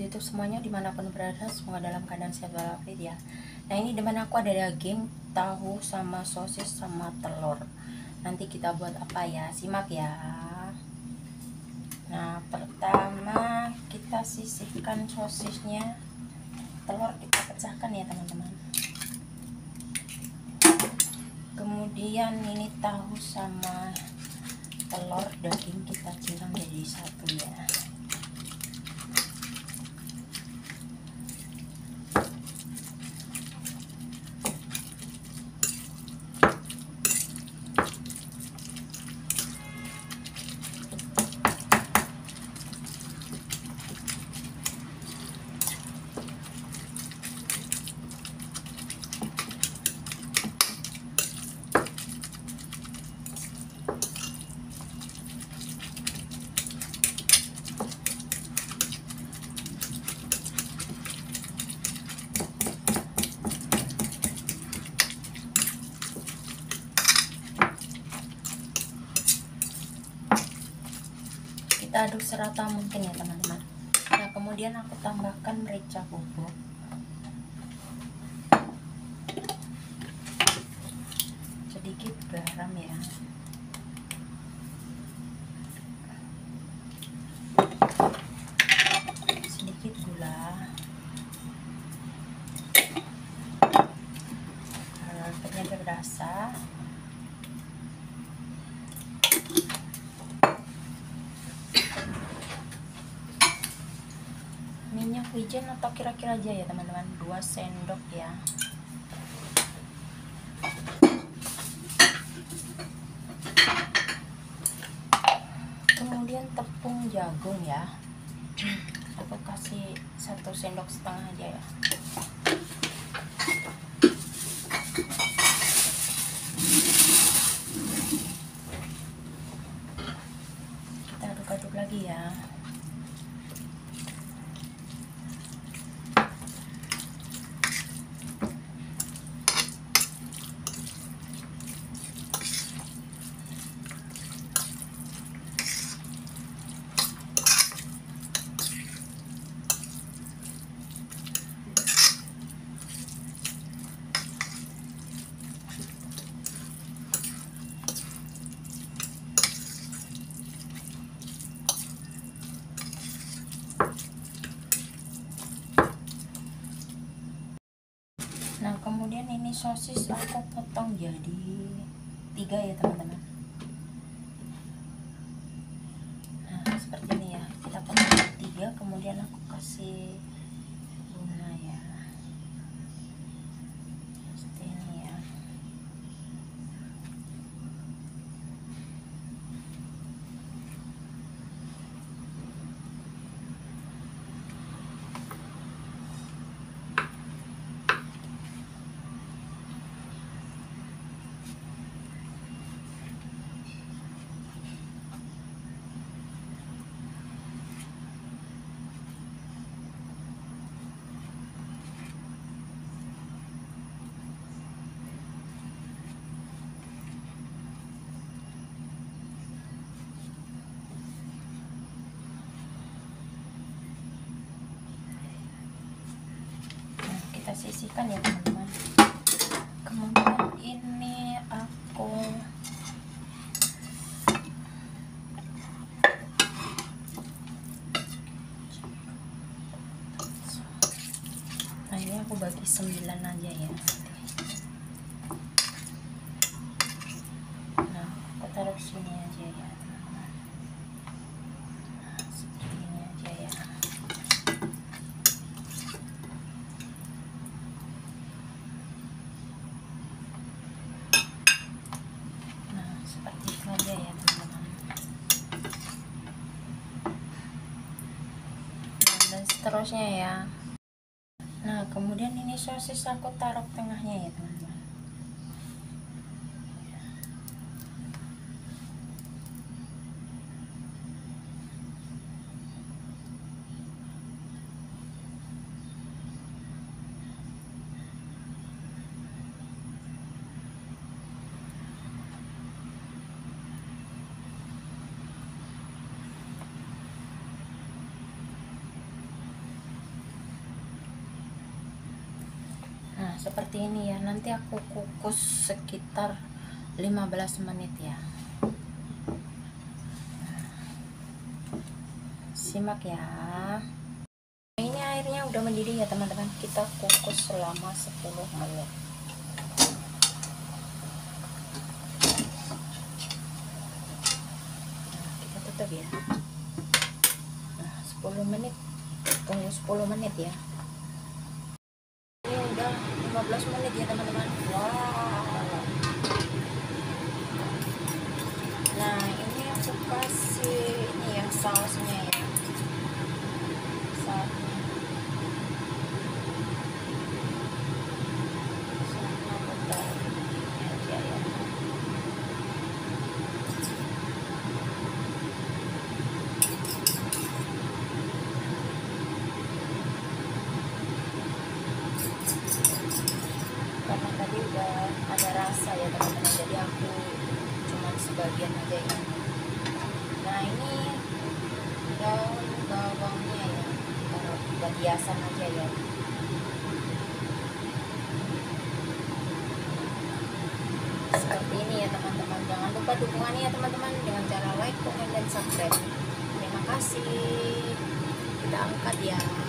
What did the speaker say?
YouTube semuanya dimanapun berada, semoga dalam keadaan sehat walafiat ya. Nah, ini depan aku ada daging, tahu, sama sosis, sama telur. Nanti kita buat apa ya, simak ya. Nah, pertama kita sisihkan sosisnya, telur kita pecahkan ya teman-teman. Kemudian ini tahu sama telur, daging kita ciram jadi satu ya. Kita aduk serata mungkin ya teman-teman. Nah, kemudian aku tambahkan merica bubuk, sedikit garam ya, sedikit gula, penyedap rasa, minyak wijen atau kira-kira aja ya teman-teman, 2 sendok ya. Kemudian tepung jagung ya, aku kasih 1,5 sendok aja ya. Kita aduk-aduk lagi ya. Nah, kemudian ini sosis aku potong jadi 3 ya teman-teman. Nah, seperti ini ya, kita potong jadi 3, kemudian aku kasih gula ya, seperti ini ya. Kita sisihkan ya teman-teman. Kemudian ini aku bagi 9 aja ya. Nah, aku taruh sini aja ya teman-teman. Nah, seperti ini aja ya. Nah, seperti itu aja ya teman-teman. Nah, dan seterusnya ya. Nah, kemudian ini sosis aku taruh tengahnya ya teman-teman. seperti ini ya. Nanti aku kukus sekitar 15 menit ya. Simak ya. Ini airnya udah mendidih ya teman-teman. Kita kukus selama 10 menit. Nah, kita tutup ya. Nah, 10 menit. Tunggu 10 menit ya. Ini udah 15 menit ya teman-teman. Wow. Nah, ini aku kasih ini yang sausnya ya. Sausnya. Sama butter ini aja ya. Karena tadi udah ada rasa ya teman-teman, jadi aku cuma sebagian aja ya. Nah, ini daun bawangnya ya, taruh buat hiasan aja ya. Seperti ini ya teman-teman. Jangan lupa dukungannya ya teman-teman dengan cara like, komen, dan subscribe. Terima kasih. Kita angkat ya.